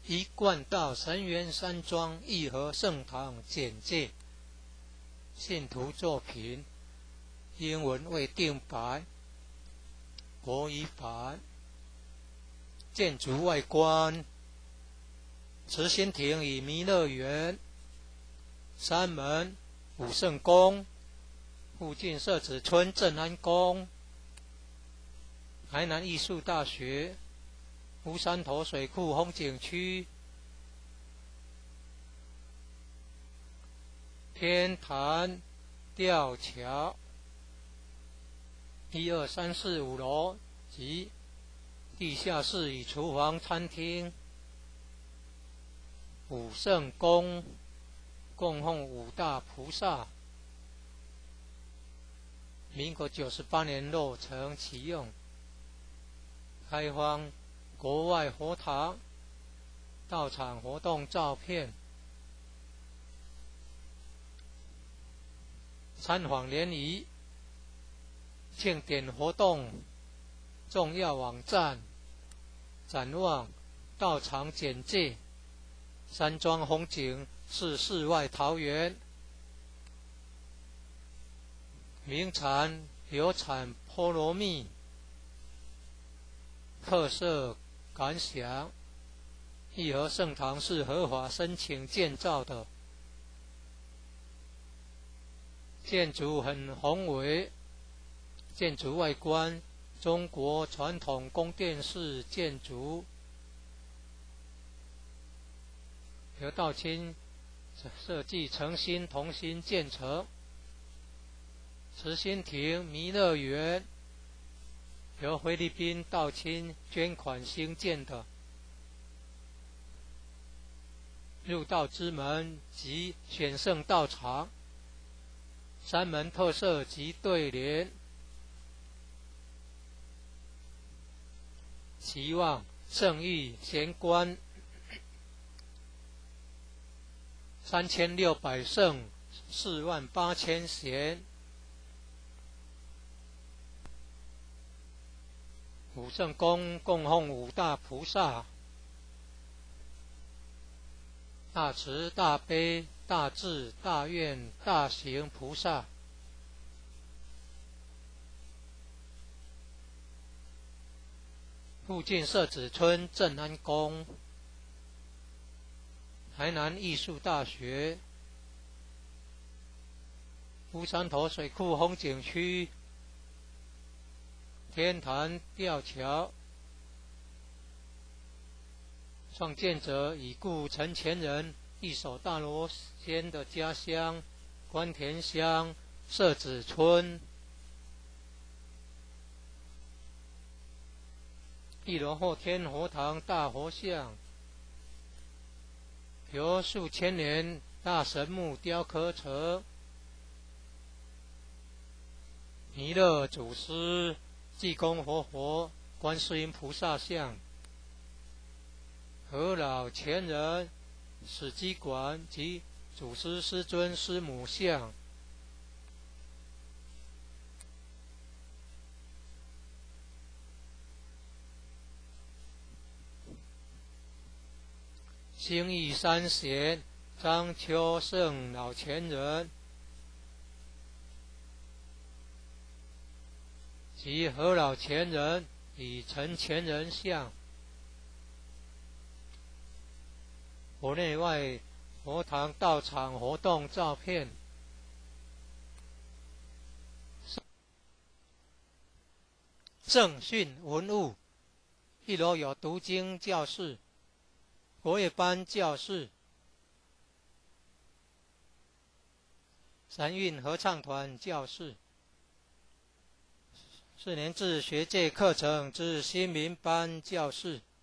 一贯道神源山庄义和圣堂简介，信徒作品，英文未定白，国语版。建筑外观：慈心亭与弥勒园，山门武圣宫，附近社子村正安宫，台南艺术大学，乌山头水库风景区，天坛吊桥，1、2、3、4、5楼及地下室与厨房、餐厅。武圣宫供奉5大菩萨，民国98年落成启用，开放国外佛堂到场活动照片，参访联谊庆典活动重要网站，展望道场简介，山庄风景是世外桃源，名产流产菠萝蜜，特色感想：义和圣堂是合法申请建造的，建筑很宏伟，建筑外观中国传统宫殿式建筑，由道清设计诚心同心建成。慈心亭弥勒园由菲律宾道清捐款兴建的，入道之门及选圣道场，山门特色及对联，期望圣域贤官3600圣48000贤。武圣宫供奉5大菩萨，大慈大悲大智大愿大行菩萨，附近社子村正安宫，台南艺术大学，乌山头水库风景区，天坛吊桥，创建者已故陈前人一手大罗仙的家乡关田乡社子村。1楼后天佛堂大佛像，由数千年大神木雕刻成，弥勒祖师、济公活佛、观世音菩萨像，和老前人、史基馆及祖师师尊师母像。兴义三贤张秋胜老前人及何老前人与陈前人像，国内外佛堂道场活动照片，正训文物，1楼有读经教室、国乐班教室、三韵合唱团教室、4年制学界课程之新民班教室。